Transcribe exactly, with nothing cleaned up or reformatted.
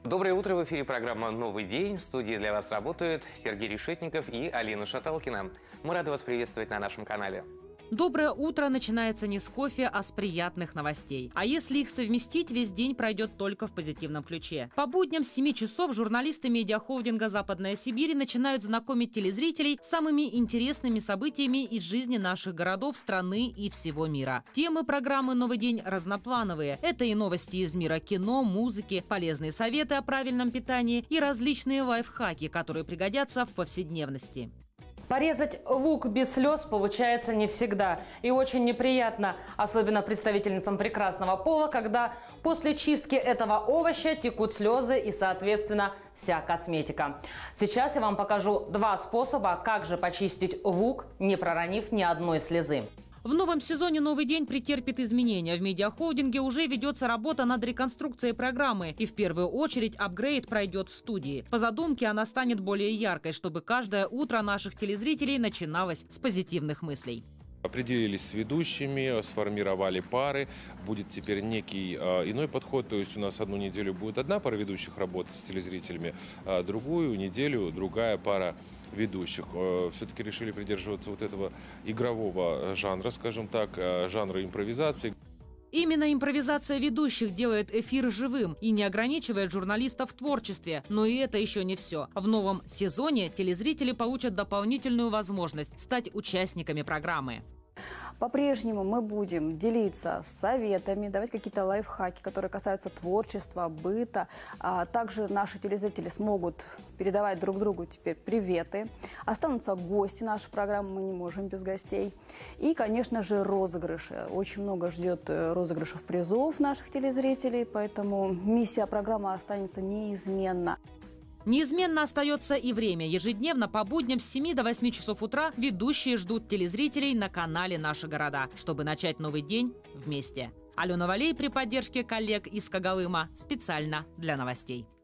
Доброе утро, в эфире программа «Новый день». В студии для вас работают Сергей Решетников и Алина Шаталкина. Мы рады вас приветствовать на нашем канале. Доброе утро начинается не с кофе, а с приятных новостей. А если их совместить, весь день пройдет только в позитивном ключе. По будням с семи часов журналисты медиахолдинга «Западная Сибирь» начинают знакомить телезрителей с самыми интересными событиями из жизни наших городов, страны и всего мира. Темы программы «Новый день» разноплановые. Это и новости из мира кино, музыки, полезные советы о правильном питании и различные лайфхаки, которые пригодятся в повседневности. Порезать лук без слез получается не всегда. И очень неприятно, особенно представительницам прекрасного пола, когда после чистки этого овоща текут слезы и, соответственно, вся косметика. Сейчас я вам покажу два способа, как же почистить лук, не проронив ни одной слезы. В новом сезоне «Новый день» претерпит изменения. В медиахолдинге уже ведется работа над реконструкцией программы. И в первую очередь апгрейд пройдет в студии. По задумке она станет более яркой, чтобы каждое утро наших телезрителей начиналось с позитивных мыслей. Определились с ведущими, сформировали пары. Будет теперь некий э, иной подход. То есть у нас одну неделю будет одна пара ведущих работать с телезрителями, а другую неделю другая пара ведущих. Э, все-таки решили придерживаться вот этого игрового жанра, скажем так, э, жанра импровизации. Именно импровизация ведущих делает эфир живым и не ограничивает журналистов в творчестве. Но и это еще не все. В новом сезоне телезрители получат дополнительную возможность стать участниками программы. По-прежнему мы будем делиться советами, давать какие-то лайфхаки, которые касаются творчества, быта. А также наши телезрители смогут передавать друг другу теперь приветы. Останутся гости нашей программы, мы не можем без гостей. И, конечно же, розыгрыши. Очень много ждет розыгрышев призов наших телезрителей, поэтому миссия программы останется неизменна. Неизменно остается и время. Ежедневно по будням с семи до восьми часов утра ведущие ждут телезрителей на канале «Наши города», чтобы начать новый день вместе. Алена Валей при поддержке коллег из Когалыма специально для новостей.